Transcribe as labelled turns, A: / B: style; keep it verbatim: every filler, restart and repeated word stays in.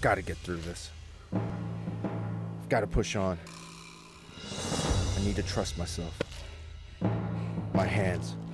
A: gotta get through this. I've gotta push on. I need to trust myself. My hands.